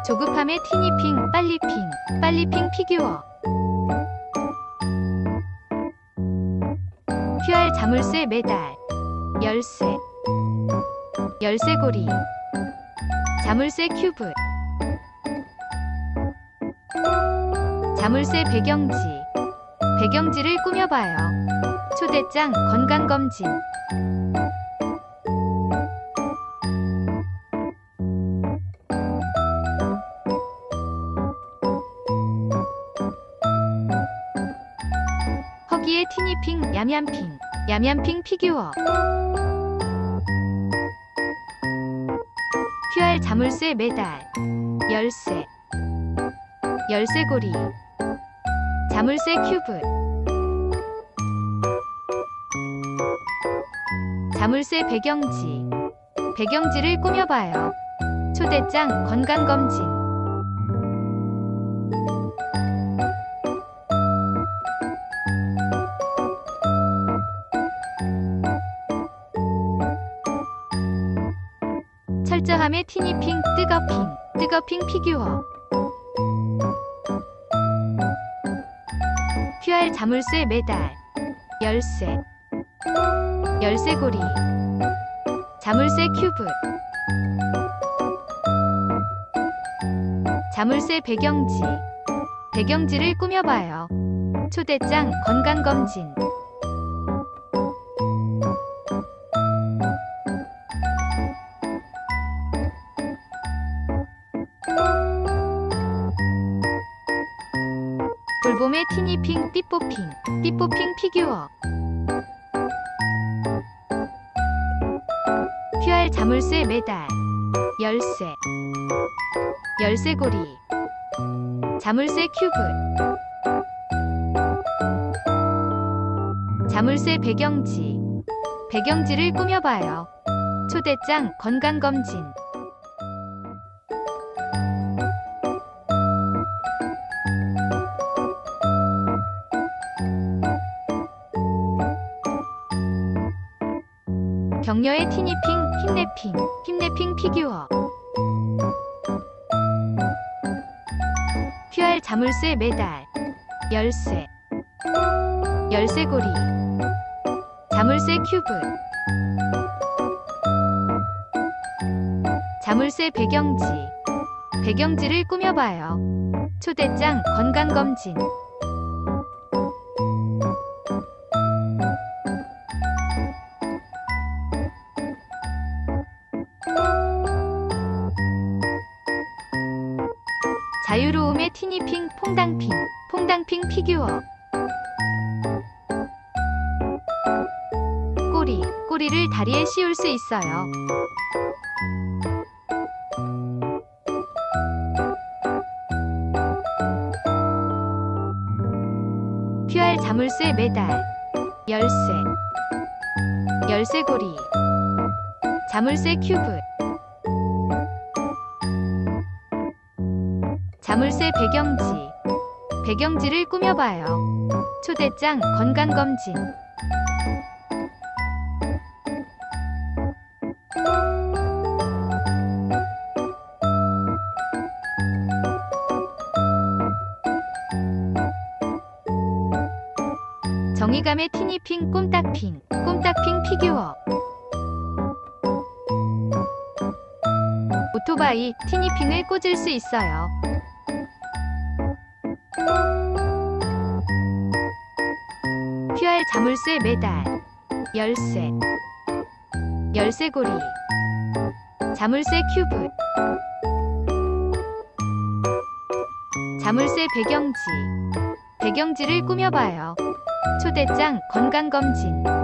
조급함의 티니핑, 빨리핑 피규어. QR 자물쇠 매달, 열쇠고리, 자물쇠 큐브, 자물쇠 배경지를 꾸며봐요. 초대장 건강검진. 허기의 티니핑, 얌얌핑 피규어. QR 자물쇠 매달, 열쇠고리, 자물쇠 큐브, 자물쇠 배경지를 꾸며봐요. 초대장 건강검진. 철저함의 티니핑, 뜨거핑 피규어. QR 자물쇠 매달, 열쇠고리, 자물쇠 큐브, 자물쇠 배경지를 꾸며봐요. 초대장 건강검진. 돌봄의 티니핑, 삐뽀핑 피규어. QR 자물쇠 매달, 열쇠고리, 자물쇠 큐브, 자물쇠 배경지를 꾸며봐요. 초대장 건강검진. 격려의 티니핑, 힘내핑 피규어. QR 자물쇠 매달, 열쇠고리, 자물쇠 큐브, 자물쇠 배경지를 꾸며봐요. 초대장 건강검진. 자유로움의 티니핑, 퐁당핑 피규어. 꼬리를 다리에 씌울 수 있어요. QR 자물쇠 매달, 열쇠고리, 자물쇠 큐브, 자물쇠 배경지를 꾸며봐요. 초대장 건강검진. 정의감의 티니핑, 꼼딱핑 피규어. 오토바이, 티니핑을 꽂을 수 있어요. QR 자물쇠 매달, 열쇠고리, 자물쇠 큐브, 자물쇠 배경지를 꾸며봐요. 초대장 건강검진.